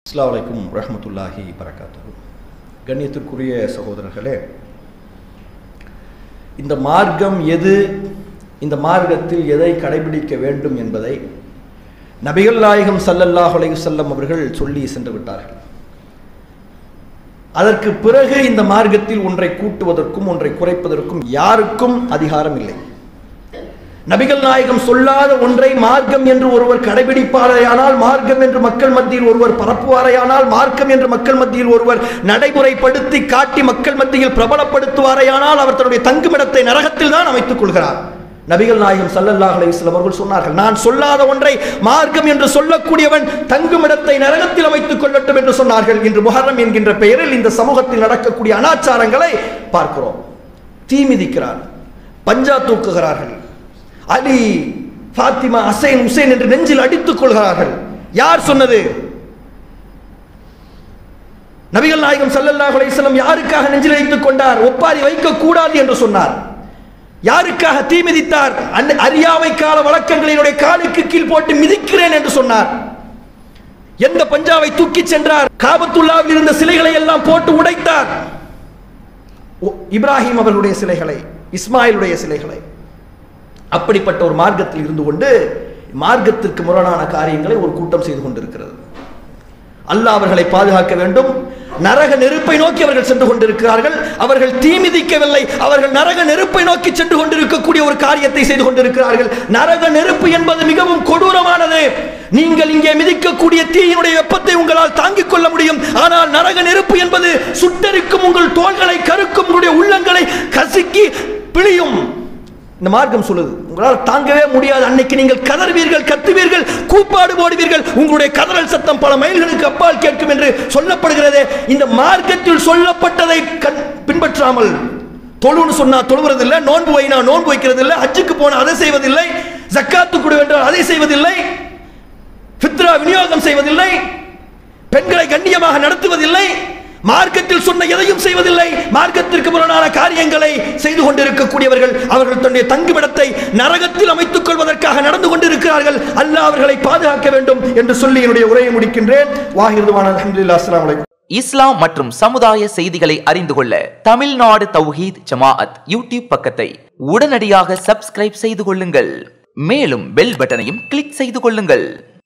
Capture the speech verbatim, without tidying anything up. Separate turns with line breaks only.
அஸ்ஸலாமு அலைக்கும் வரஹ்மத்துல்லாஹி வபரகாத்துஹு. கண்ணியத்திற்குரிய சகோதரர்களே, இந்த மார்க்கம் எது, இந்த மார்க்கத்தில் எதை கடைபிடிக்க வேண்டும் என்பதை நபிகள் நாயகம் ஸல்லல்லாஹு அலைஹி வஸல்லம் அவர்கள் சொல்லி சென்று விட்டார்கள். அதற்கு பிறகு இந்த மார்க்கத்தில் ஒன்றை கூட்டுவதற்கும் ஒன்றை குறைப்பதற்கும் யாருக்கும் அதிகாரம் இல்லை. நபிகள் நாயகம் சொல்லாத ஒன்றை மார்க்கம் என்று ஒருவர் கடைபிடிப்பாரையானால், மார்க்கம் என்று மக்கள் மத்தியில் ஒருவர் பரப்புவாரையானால், மார்க்கம் என்று மக்கள் மத்தியில் ஒருவர் நடைமுறைப்படுத்தி காட்டி மக்கள் மத்தியில் பிரபலப்படுத்துவாரையானால் அவர் தன்னுடைய தங்குமிடத்தை நரகத்தில் தான் அமைத்துக் கொள்கிறார். நபிகள் நாயகம் ஸல்லல்லாஹு அலைஹி வஸல்லம் அவர்கள் சொன்னார்கள், நான் சொல்லாத ஒன்றை மார்க்கம் என்று சொல்லக்கூடியவன் தங்குமிடத்தை நரகத்தில் அமைத்துக் கொள்ளட்டும் என்று சொன்னார்கள். இன்று முஹர்ரம் என்கின்ற பெயரில் இந்த சமூகத்தில் நடக்கக்கூடிய அனாச்சாரங்களை பார்க்கிறோம். தீ மிதிக்கிறார், பஞ்சா தூக்குகிறார்கள், அலி, ஃபாத்திமா, ஹசைன், ஹுசைன் என்று நெஞ்சில் அடித்துக் கொள்கிறார்கள். யார் சொன்னது? நபிகள் நாயகம் ஸல்லல்லாஹு அலைஹி வஸல்லம் யாருக்காக நெஞ்சில் அடித்துக் கொண்டார்? ஒப்பாரி வைக்க கூடாது என்று சொன்னார். யாருக்காக தீ மிதித்தார்? அறியாமை கால வழக்கங்களினுடைய காலுக்கு கீழ் போட்டு மிதிக்கிறேன் என்று சொன்னார். எந்த பஞ்சாவை தூக்கி சென்றார்? காபத்துல்லாவில் இருந்த சிலைகளை எல்லாம் போட்டு உடைத்தார். இப்ராஹிம் அவர்களுடைய சிலைகளை, இஸ்மாயிலுடைய சிலைகளை. அப்படிப்பட்ட ஒரு மார்க்கத்தில் இருந்து கொண்டு மார்க்கத்திற்கு முரணான காரியங்களை ஒரு கூட்டம் செய்து கொண்டிருக்கிறது. அல்லாஹ் அவர்களை பாதுகாக்க வேண்டும். நரக நெருப்பை நோக்கி அவர்கள் சென்று கொண்டிருக்கிறார்கள். அவர்கள் தீ மிதிக்கவில்லை, அவர்கள் நரக நெருப்பை நோக்கி சென்று கொண்டிருக்கக்கூடிய ஒரு காரியத்தை செய்து கொண்டிருக்கிறார்கள். நரக நெருப்பு என்பது மிகவும் கொடூரமானது. நீங்கள் இங்கே மிதிக்கக்கூடிய தீயினுடைய வெப்பத்தை உங்களால் தாங்கிக் கொள்ள முடியும். ஆனால் நரக நெருப்பு என்பது சுட்டரிக்கும், உங்கள் தோள்களை கருக்கும், உங்களுடைய உள்ளங்களை கசுக்கி பிழியும். இந்த மார்க்கம் சொல்லுது, உங்களால் தாங்கவே முடியாது. அன்னைக்கு நீங்கள் கதறுவீர்கள், கத்துவீர்கள், கூப்பாடு போடுவீர்கள், உங்களுடைய கதறல் சத்தம் பல மைல்களுக்கு அப்பால் கேட்கும் என்று சொல்லப்படுகிறது. இந்த மார்க்கத்தில் சொல்லப்பட்டதை பின்பற்றாமல் தொழுன்னு சொன்னா தொழுவதில்லை, நோன்பு வைனா நோன்பு வைக்கிறது இல்லை, ஹஜ்ஜுக்கு போனா அதை செய்வதில்லை, ஜக்காத்து கொடு என்றால் அதை செய்வதில்லை, ஃபித்ரா விநியோகம் செய்வதில்லை, பெண்களை கண்ணியமாக நடத்துவதில்லை, மார்க்கத்தில் சொன்ன எதையும் செய்வதில்லை, மார்க்கத்திற்கு முரணான காரியங்களை செய்து கொண்டிருக்கக்கூடியவர்கள் அவர்கள் தன்னுடைய தங்குமிடத்தை நரகத்தில் அமைத்துக் கொள்வதற்காக நடந்து கொண்டிருக்கிறார்கள். அல்லாஹ் அவர்களை பாதுகாக்க வேண்டும் என்று சொல்லி என்னுடைய உரையை முடிக்கின்றேன். வாஹிருதுவான அல்ஹம்துலில்லாஹ். அஸ்ஸலாமு அலைக்கும்.
இஸ்லாம் மற்றும் சமுதாய செய்திகளை அறிந்து கொள்ள தமிழ்நாடு தௌஹீத் ஜமாஅத் யூடியூப் பக்கத்தை உடனடியாக சப்ஸ்கிரைப் செய்து கொள்ளுங்கள். மேலும் பெல் பட்டனையும் கிளிக் செய்து கொள்ளுங்கள்.